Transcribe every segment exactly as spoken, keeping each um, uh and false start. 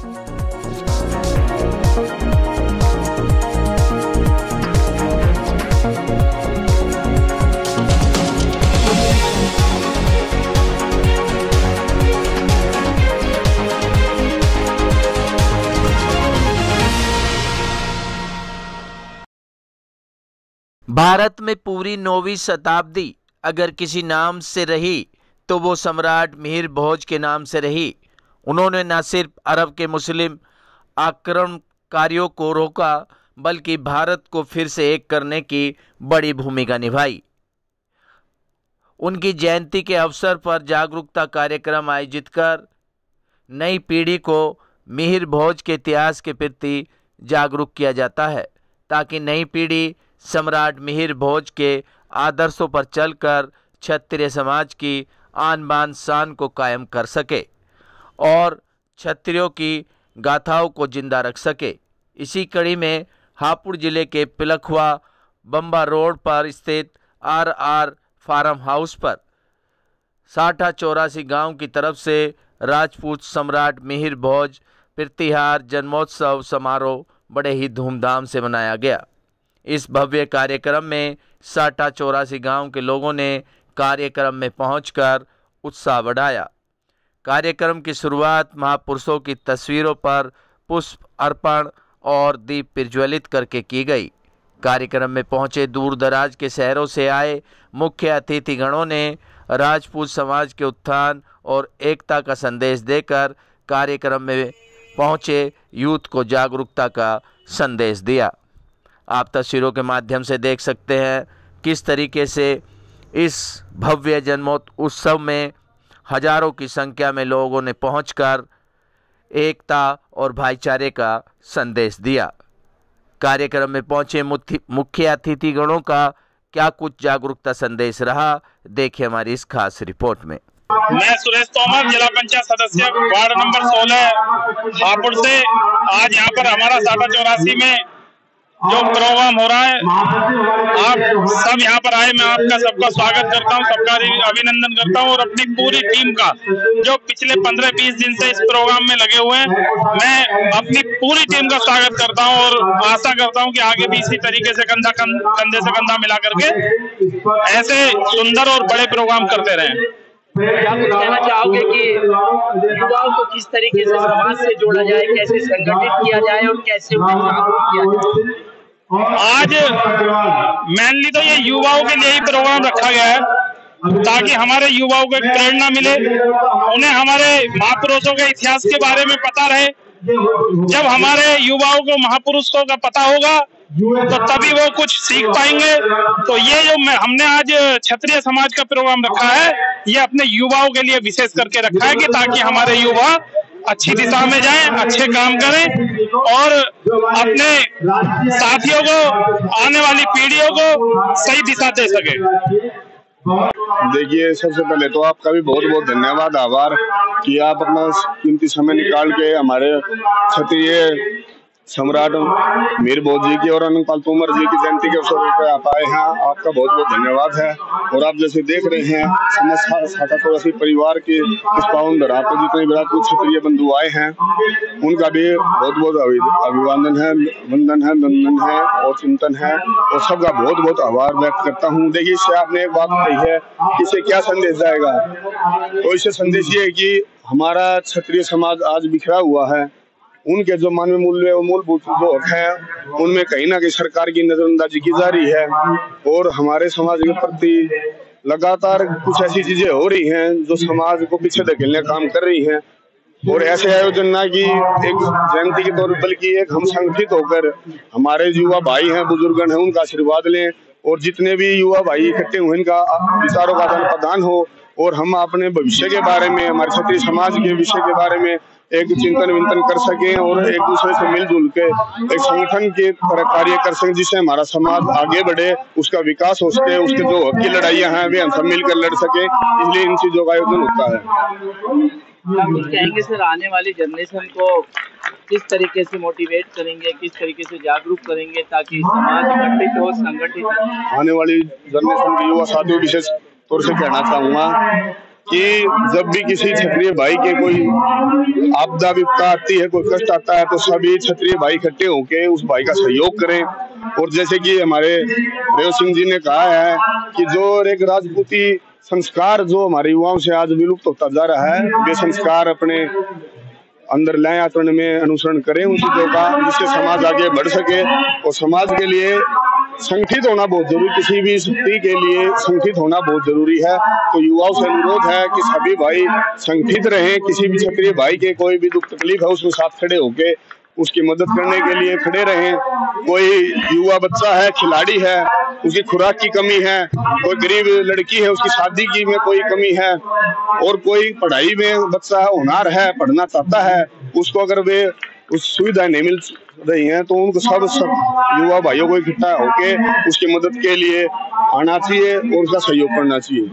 भारत में पूरी नौवीं शताब्दी अगर किसी नाम से रही तो वो सम्राट मिहिर भोज के नाम से रही। उन्होंने न सिर्फ अरब के मुस्लिम आक्रमणकारियों को रोका बल्कि भारत को फिर से एक करने की बड़ी भूमिका निभाई। उनकी जयंती के अवसर पर जागरूकता कार्यक्रम आयोजित कर नई पीढ़ी को मिहिर भोज के इतिहास के प्रति जागरूक किया जाता है ताकि नई पीढ़ी सम्राट मिहिर भोज के आदर्शों पर चलकर क्षत्रिय समाज की आन बान शान को कायम कर सके और क्षत्रियों की गाथाओं को जिंदा रख सके। इसी कड़ी में हापुड़ जिले के पिलखुआ बम्बा रोड पर स्थित आर आर फार्म हाउस पर साठा चौरासी गांव की तरफ से राजपूत सम्राट मिहिर भोज प्रतिहार जन्मोत्सव समारोह बड़े ही धूमधाम से मनाया गया। इस भव्य कार्यक्रम में साठा चौरासी गांव के लोगों ने कार्यक्रम में पहुंचकर उत्साह बढ़ाया। कार्यक्रम की शुरुआत महापुरुषों की तस्वीरों पर पुष्प अर्पण और दीप प्रज्वलित करके की गई। कार्यक्रम में पहुंचे दूर दराज के शहरों से आए मुख्य अतिथिगणों ने राजपूत समाज के उत्थान और एकता का संदेश देकर कार्यक्रम में पहुंचे यूथ को जागरूकता का संदेश दिया। आप तस्वीरों के माध्यम से देख सकते हैं किस तरीके से इस भव्य जन्मोत्सव में हजारों की संख्या में लोगों ने पहुंचकर एकता और भाईचारे का संदेश दिया। कार्यक्रम में पहुंचे मुख्य अतिथिगणों का क्या कुछ जागरूकता संदेश रहा, देखिए हमारी इस खास रिपोर्ट में। मैं सुरेश तोमर, जिला पंचायत सदस्य, वार्ड नंबर सोलह हापुड़ से। आज यहाँ पर हमारा साठा चौरासी में जो प्रोग्राम हो रहा है, आप सब यहाँ पर आए, मैं आपका सबका स्वागत करता हूँ, सबका अभिनंदन करता हूँ और अपनी पूरी टीम का जो पिछले पंद्रह बीस दिन से इस प्रोग्राम में लगे हुए हैं, मैं अपनी पूरी टीम का स्वागत करता हूँ और आशा करता हूँ कि आगे भी इसी तरीके से कंधा कंधे से कंधा मिला करके ऐसे सुंदर और बड़े प्रोग्राम करते रहें। क्या कुछ कहना चाहोगे कि युवाओं को किस तरीके से समाज से जोड़ा जाए, कैसे संगठित किया जाए और कैसे उन्हें जागरूक किया जाए? आज मेनली तो ये युवाओं के लिए ही प्रोग्राम रखा गया है ताकि हमारे युवाओं को एक प्रेरणा मिले, उन्हें हमारे महापुरुषों के इतिहास के बारे में पता रहे। जब हमारे युवाओं को महापुरुषों का पता होगा तो तभी वो कुछ सीख पाएंगे। तो ये जो हमने आज क्षत्रिय समाज का प्रोग्राम रखा है, ये अपने युवाओं के लिए विशेष करके रखा है कि ताकि हमारे युवा अच्छी दिशा में जाएं, अच्छे काम करें और अपने साथियों को, आने वाली पीढ़ियों को सही दिशा दे सके। देखिए, सबसे पहले तो आपका भी बहुत बहुत धन्यवाद, आभार कि आप अपना कीमती समय निकाल के हमारे क्षत्रिय सम्राट मिहिर भोज जी की और अनंतपाल तोमर जी की जयंती के अवसर पर आप आए हैं, आपका बहुत बहुत धन्यवाद है। और आप जैसे देख रहे हैं, समस्त साठा चौरासी परिवार के इस पावन धरा पर जितने भी राजपूत क्षत्रिय बंधु आए हैं, उनका भी बहुत बहुत अभिवादन है, वंदन है, नंदन है और चिंतन है और सबका बहुत बहुत आभार व्यक्त करता हूँ। देखिए, इससे आपने एक बात कही है, इससे क्या संदेश जाएगा? तो इससे संदेश ये है कि हमारा क्षत्रिय समाज आज बिखरा हुआ है, उनके जो मानवीय मूल्य और मूलभूत जो हक है उनमें कहीं ना कहीं सरकार की नजरअंदाजी की जा रही है और हमारे समाज के प्रति लगातार कुछ ऐसी चीजें हो रही हैं जो समाज को पीछे धकेलने का काम कर रही हैं। और ऐसे आयोजन ना कि एक जयंती के तौर बल्कि एक हम संगठित होकर हमारे युवा भाई हैं, बुजुर्गन हैं, उनका आशीर्वाद लें और जितने भी युवा भाई इकट्ठे हुए इनका विचारों का आदान प्रदान हो और हम अपने भविष्य के बारे में, हमारे क्षत्रिय समाज के विषय के बारे में एक चिंतन विंतन कर सकें और एक दूसरे से मिलजुल के एक संगठन के तरह कार्य कर सकें, जिससे हमारा समाज आगे बढ़े, उसका विकास हो सके, उसके जो हक की लड़ाइयाँ हैं वे हम सब मिलकर लड़ सके। इसलिए इन चीजों का आयोजन होता है। कुछ कहेंगे सर, आने वाली जनरेशन को किस तरीके से मोटिवेट करेंगे, किस तरीके से जागरूक करेंगे ताकि समाज इकट्ठित हो, संगठित हो? आने वाली जनरेशन के युवा साथियों विशेष तौर से कहना चाहूंगा कि जब भी किसी क्षत्रिय भाई के कोई आपदा विपदा आती है, कोई कष्ट आता है, तो सभी क्षत्रिय भाई इकट्ठे होके उस भाई का सहयोग करें। और जैसे कि हमारे रेव सिंह जी ने कहा है कि जो एक राजपूती संस्कार जो हमारे युवाओं से आज विलुप्त होता जा रहा है, वे संस्कार अपने अंदर लाएं, आचरण में अनुसरण करें उन चीजों का, जिससे समाज आगे बढ़ सके। और समाज के लिए संगठित होना बहुत जरूरी, किसी भी शक्ति के लिए संगठित होना बहुत जरूरी है। तो युवाओं से अनुरोध है कि सभी भाई संगठित रहें, किसी भी क्षत्रिय भाई के कोई भी दुख तकलीफ है उसमें साथ खड़े होके उसकी मदद करने के लिए खड़े रहें। कोई युवा बच्चा है, खिलाड़ी है, उसकी खुराक की कमी है, कोई गरीब लड़की है, उसकी शादी की में कोई कमी है, और कोई पढ़ाई में बच्चा होनहार है, पढ़ना चाहता है, उसको अगर वे उस सुविधा नहीं मिल रही हैं तो उनको सब सब युवा भाइयों को इकट्ठा होके उसकी मदद के लिए आना चाहिए और उसका सहयोग करना चाहिए।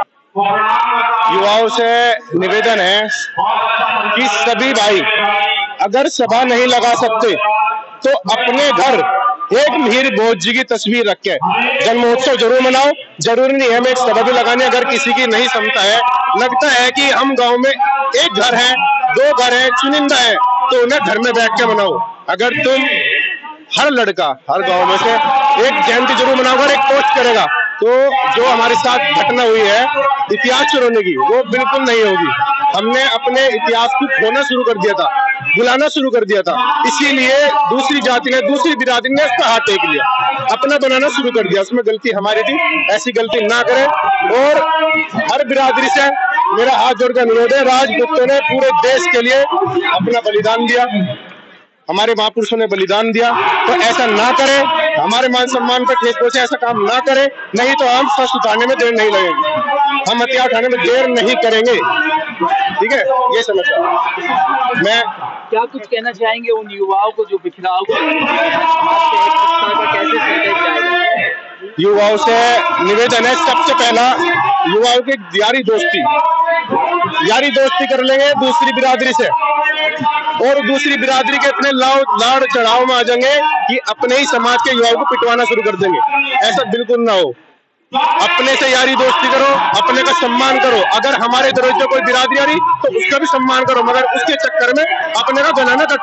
युवाओं से निवेदन है कि सभी भाई अगर सभा नहीं लगा सकते तो अपने घर एक मिहिर भोज जी की तस्वीर रख के जन्मोत्सव जरूर मनाओ। जरूरी नहीं है मैं एक सभा भी लगाने, अगर किसी की नहीं क्षमता है, लगता है कि हम गांव में एक घर है, दो घर है, चुनिंदा है, तो उन्हें घर में बैठ के मनाओ। अगर तुम हर लड़का हर गांव में से एक जयंती जरूर मनाओगे, एक पोस्ट करेगा, तो जो हमारे साथ घटना हुई है इतिहास चुराने की, वो बिल्कुल नहीं होगी। हमने अपने इतिहास को खोना शुरू कर दिया था, बुलाना शुरू कर दिया था, इसीलिए दूसरी जाति ने, दूसरी बिरादरी ने इसका हाथ टेक लिया, अपना बनाना शुरू कर दिया। उसमें गलती हमारी थी, ऐसी गलती ना करें। और हर बिरादरी से मेरा हाथ जोड़ कर अनुरोध है, राजपूतों ने पूरे देश के लिए अपना बलिदान दिया, हमारे महापुरुषों ने बलिदान दिया, तो ऐसा ना करें, हमारे मान सम्मान पर ठेस पहुंचे, ऐसा काम ना करें, नहीं तो हम फर्स्ट उठाने में देर नहीं लगेगी, हम हथियार उठाने में देर नहीं करेंगे। ठीक है, ये समझ मैं क्या कुछ कहना चाहेंगे उन युवाओं को जो बिखराव को कैसे संदेश जाएगा? युवाओं से निवेदन है, सबसे पहला युवाओं की यारी दोस्ती यारी दोस्ती कर लेंगे दूसरी बिरादरी से, और दूसरी बिरादरी के इतने लाड़ चढ़ाव में आ जाएंगे कि अपने ही समाज के युवाओं को पिटवाना शुरू कर देंगे। ऐसा बिल्कुल ना हो, अपने से यारी दोस्ती करो, अपने का सम्मान करो। अगर हमारे तरफ से कोई बिरादरी आ रही तो उसका भी सम्मान करो, मगर उसके चक्कर में अपने का गला न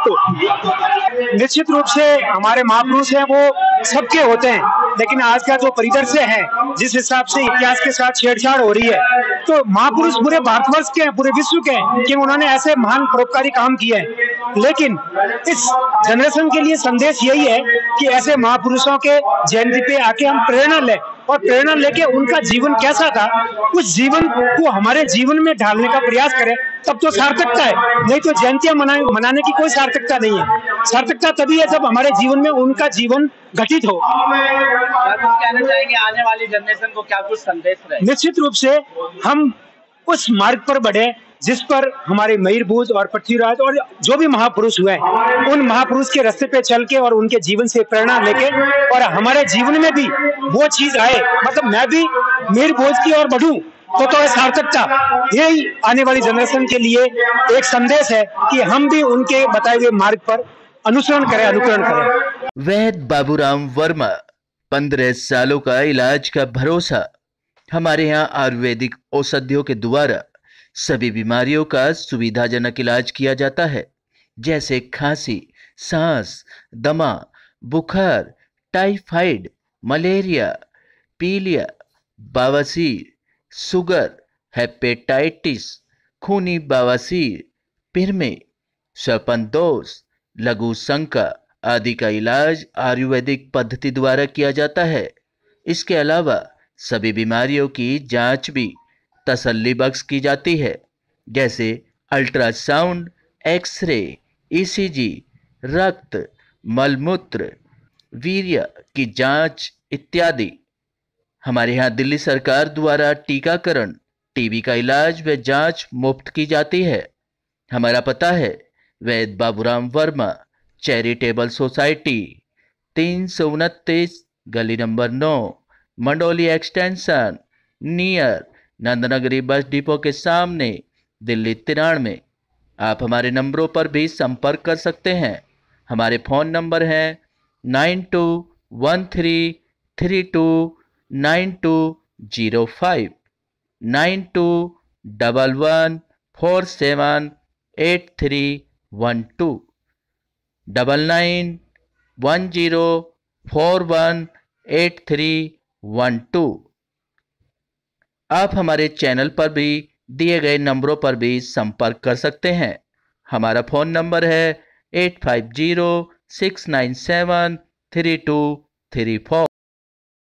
कटो। निश्चित रूप से हमारे महापुरुष हैं वो सबके होते हैं, लेकिन आज का जो परिदृश्य है, जिस हिसाब से इतिहास के साथ छेड़छाड़ हो रही है, तो महापुरुष पूरे भारतवर्ष के हैं, पूरे विश्व के हैं कि उन्होंने ऐसे महान परोपकारी काम किए हैं। लेकिन इस जनरेशन के लिए संदेश यही है कि ऐसे महापुरुषों के जयंती पे आके हम प्रेरणा लें, और प्रेरणा लेके उनका जीवन कैसा था उस जीवन को हमारे जीवन में ढालने का प्रयास करें, तब तो सार्थकता है। नहीं तो जयंतियां मना, मनाने की कोई सार्थकता नहीं है। सार्थकता तभी है जब हमारे जीवन में उनका जीवन घटित हो। क्या कुछ कहना चाहेंगे आने वाली जनरेशन को, क्या कुछ संदेश रहे? निश्चित रूप से हम उस मार्ग पर बढ़े जिस पर हमारे मिहिर भोज और पृथ्वीराज और जो भी महापुरुष हुए, उन महापुरुष के रास्ते पे चल के और उनके जीवन से प्रेरणा लेके, और हमारे जीवन में भी वो चीज आए, मतलब मैं भी मिहिर भोज की ओर बढ़ूं, तो तो सार्थकता। यही आने वाली जनरेशन के लिए एक संदेश है कि हम भी उनके बताए हुए मार्ग पर अनुसरण करें, अनुकरण करें। वैद्य बाबूराम वर्मा, पंद्रह सालों का इलाज का भरोसा। हमारे यहाँ आयुर्वेदिक औषधियों के द्वारा सभी बीमारियों का सुविधाजनक इलाज किया जाता है, जैसे खांसी, सांस, दमा, बुखार, टाइफाइड, मलेरिया, पीलिया, बवासीर, शुगर, हेपेटाइटिस, खूनी बवासीर, पिरमे, श्वापनदोष, लघु शंका आदि का इलाज आयुर्वेदिक पद्धति द्वारा किया जाता है। इसके अलावा सभी बीमारियों की जांच भी तसल्ली बख्श की जाती है, जैसे अल्ट्रासाउंड, एक्सरे, ईसीजी, रक्त, मलमूत्र, वीर्य की जांच इत्यादि। हमारे यहाँ दिल्ली सरकार द्वारा टीकाकरण, टीबी का इलाज व जांच मुफ्त की जाती है। हमारा पता है वैद्य बाबूराम वर्मा, चैरिटेबल सोसाइटी, तीन सौ उनतीस, गली नंबर नौ, Mandoli extension, near Nandnagari bus depot के सामने, दिल्ली तिरानवे। आप हमारे नंबरों पर भी संपर्क कर सकते हैं। हमारे फ़ोन नंबर हैं nine two one three three two nine two zero five, nine two double one four seven eight three one two, double nine one zero four one eight three one two. आप हमारे channel पर भी दिए गए नंबरों पर भी संपर्क कर सकते हैं। हमारा फ़ोन नंबर है eight five zero six nine seven three two three four.